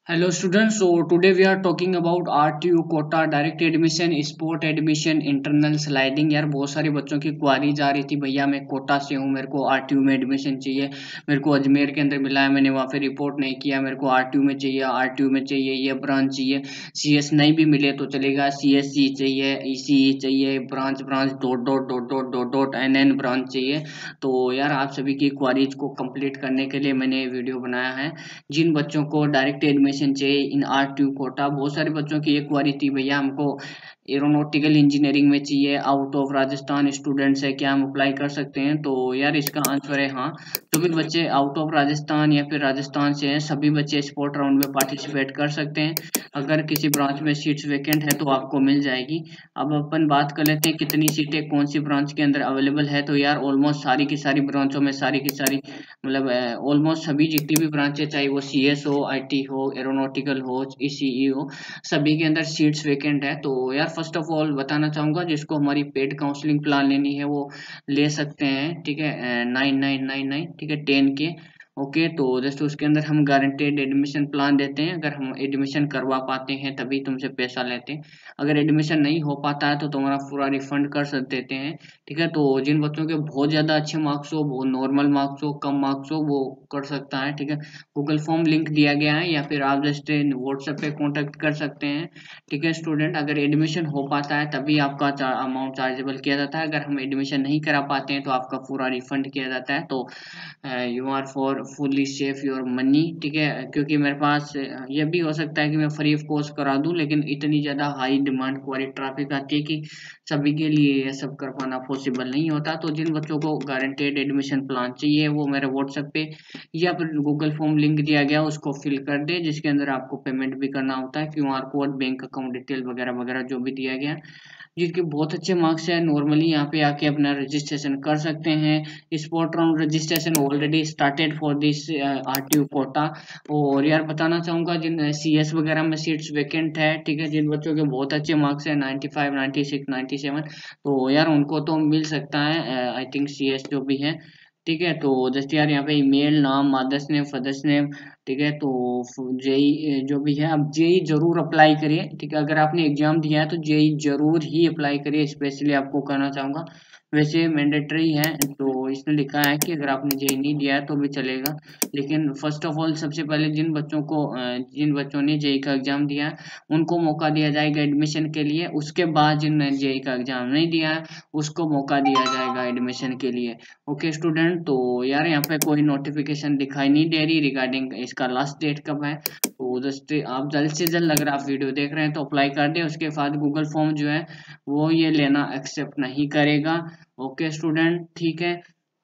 Hello students, so today we are talking about RTU quota direct admission sport admission internal sliding. यार बहुत सारे बच्चों की क्वारी जा रही थी, भैया मैं कोटा से हूँ, मेरे को आरटीयू में एडमिशन चाहिए, मेरे को अजमेर के अंदर मिला है, मैंने वहाँ पे रिपोर्ट नहीं किया, मेरे को आरटीयू में चाहिए, आरटीयू में चाहिए, ये ब्रांच चाहिए। सीएस नहीं भी मिले तो चलेगा, सीएससी चाहिए, ईसीई चाहिए, branch branch dot dot dot dot dot dot N branch चाहिए। तो यार आप सभी की क्वारीज को कंप्लीट करने के लिए मैंने वीडियो बनाया है। जिन बच्चों को डायरेक्ट एडमिशन चाहिए इन आरटीयू कोटा, बहुत सारे बच्चों की एक क्वारी थी, भैया हमको एरोनॉटिकल इंजीनियरिंग में चाहिए, आउट ऑफ राजस्थान स्टूडेंट्स है, क्या हम अप्लाई कर सकते हैं? तो यार इसका आंसर है हाँ। जो भी बच्चे आउट ऑफ राजस्थान या फिर राजस्थान से हैं, सभी बच्चे स्पोर्ट राउंड में पार्टिसिपेट कर सकते हैं। अगर किसी ब्रांच में सीट्स वेकेंट है तो आपको मिल जाएगी। अब अपन बात कर लेते हैं कितनी सीटें कौन सी ब्रांच के अंदर अवेलेबल है। तो यार ऑलमोस्ट सारी की सारी ब्रांचों में सारी की सारी मतलब ऑलमोस्ट सभी जितनी भी ब्रांचें, चाहे वो सीएस हो, आईटी हो, एरोनॉटिकल हो, ईसीई हो, सभी के अंदर सीट्स वेकेंट है। तो यार फर्स्ट ऑफ ऑल बताना चाहूंगा, जिसको हमारी पेड काउंसलिंग प्लान लेनी है वो ले सकते हैं, ठीक है। 9999, ठीक है, 10 के। ओके, तो जैसे उसके अंदर हम गारंटेड एडमिशन प्लान देते हैं, अगर हम एडमिशन करवा पाते हैं तभी तुमसे पैसा लेते हैं, अगर एडमिशन नहीं हो पाता है तो तुम्हारा पूरा रिफंड कर सक देते हैं। ठीक है, तो जिन बच्चों के बहुत ज़्यादा अच्छे मार्क्स हो, बहुत नॉर्मल मार्क्स हो, कम मार्क्स हो, वो कर सकता है। ठीक है, गूगल फॉर्म लिंक दिया गया है, या फिर आप जस्ट व्हाट्सएप पे कांटेक्ट कर सकते हैं। ठीक है स्टूडेंट, अगर एडमिशन हो पाता है तभी आपका अमाउंट चार्जेबल किया जाता है, अगर हम एडमिशन नहीं करा पाते हैं तो आपका पूरा रिफंड किया जाता है। तो you are for fully safe your money. ठीक है, क्योंकि मेरे पास यह भी हो सकता है कि मैं फ्री ऑफ कॉस्ट करा दूं, लेकिन इतनी ज़्यादा हाई डिमांड क्वालिटी ट्रैफिक आती है कि सभी के लिए ये सब कर पाना पॉसिबल नहीं होता। तो जिन बच्चों को गारंटेड एडमिशन प्लान चाहिए वो मेरे व्हाट्सएप पे या फिर गूगल फॉर्म लिंक दिया गया उसको फिल कर दे, जिसके अंदर आपको पेमेंट भी करना होता है, QR code, bank account detail वगैरह वगैरह जो भी दिया गया। जिनके बहुत अच्छे मार्क्स है नॉर्मली यहाँ पे आके अपना रजिस्ट्रेशन कर सकते हैं। Spot round registration already started for this RTU quota. और यार बताना चाहूंगा, जिन सीएस वगैरह में सीट्स वेकेंट है, ठीक है, जिन बच्चों के बहुत अच्छे मार्क्स है 95 96 97, तो यार उनको तो मिल सकता है आई थिंक सीएस जो भी है। ठीक है, तो जस्ट यार यहाँ पे ईमेल, नाम, मदर्स नेम, फादर्स नेम, ठीक है। तो जेई जो भी है, अब जेई जरूर अप्लाई करिए। ठीक है, अगर आपने एग्जाम दिया है तो जेई जरूर ही अप्लाई करिए, स्पेशली आपको कहना चाहूंगा। वैसे मैंडेटरी है, तो इसमें लिखा है कि अगर आपने जेई नहीं दिया है तो भी चलेगा, लेकिन फर्स्ट ऑफ ऑल सबसे पहले जिन बच्चों ने जेई का एग्जाम दिया है उनको मौका दिया जाएगा एडमिशन के लिए। उसके बाद जिनने जेई का एग्जाम नहीं दिया है उसको मौका दिया जाएगा एडमिशन के लिए। ओके स्टूडेंट, तो यार यहाँ पे कोई नोटिफिकेशन दिखाई नहीं दे रही रिगार्डिंग इसका लास्ट डेट कब है। तो जस्ट आप जल्द से जल्द, अगर आप वीडियो देख रहे हैं तो अप्लाई कर दें। उसके बाद गूगल फॉर्म जो है वो ये लेना एक्सेप्ट नहीं करेगा। ओके स्टूडेंट, ठीक है।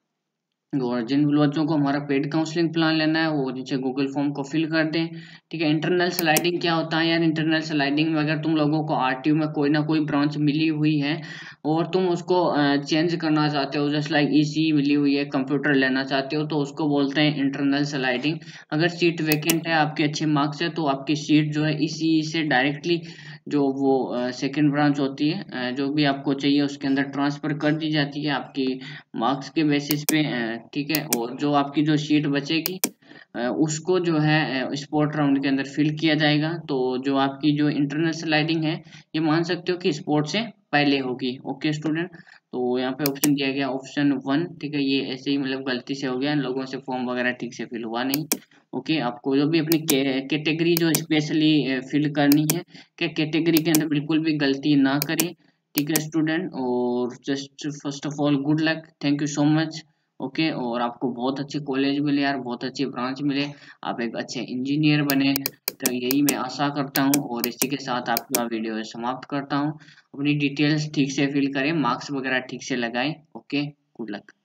और जिन बच्चों को हमारा पेड काउंसलिंग प्लान लेना है वो नीचे गूगल फॉर्म को फिल कर दें। ठीक है, इंटरनल स्लाइडिंग क्या होता है यार? इंटरनल स्लाइडिंग में अगर तुम लोगों को आरटीयू में कोई ना कोई ब्रांच मिली हुई है और तुम उसको चेंज करना चाहते हो, जस्ट लाइक ईसी मिली हुई है, कंप्यूटर लेना चाहते हो, तो उसको बोलते हैं इंटरनल स्लाइडिंग। अगर सीट वेकेंट है, आपके अच्छे मार्क्स है, तो आपकी सीट जो है इसी से डायरेक्टली जो वो सेकंड ब्रांच होती है, जो भी आपको चाहिए उसके अंदर ट्रांसफर कर दी जाती है आपकी मार्क्स के बेसिस पे। ठीक है, और जो आपकी जो शीट बचेगी उसको जो है स्पोर्ट राउंड के अंदर फिल किया जाएगा। तो जो आपकी जो इंटरनल स्लाइडिंग है ये मान सकते हो कि स्पोर्ट से पहले होगी। ओके स्टूडेंट, तो यहाँ पे ऑप्शन दिया गया ऑप्शन 1। ठीक है, ये ऐसे ही मतलब गलती से हो गया, लोगों से फॉर्म वगैरह ठीक से फिल हुआ नहीं। ओके, आपको जो भी अपनी कैटेगरी जो स्पेशली फिल करनी है, कि कैटेगरी के अंदर बिल्कुल भी गलती ना करें। ठीक है स्टूडेंट, और just first of all good luck, thank you so much. Okay, और आपको बहुत अच्छे कॉलेज मिले यार, बहुत अच्छी ब्रांच मिले, आप एक अच्छे इंजीनियर बने, तो यही मैं आशा करता हूँ। और इसी के साथ आपका वीडियो समाप्त करता हूँ। अपनी डिटेल्स ठीक से फिल करें, मार्क्स वगैरह ठीक से लगाएं। Okay, good luck.